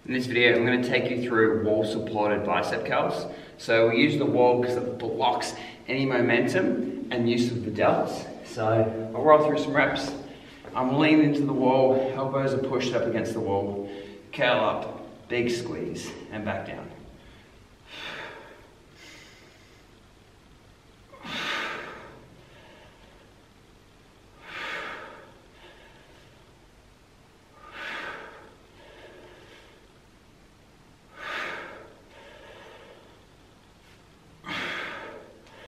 In this video, I'm going to take you through wall supported bicep curls. So we use the wall because it blocks any momentum and use of the delts. So I'll roll through some reps. I'm leaning into the wall, elbows are pushed up against the wall, curl up, big squeeze, and back down.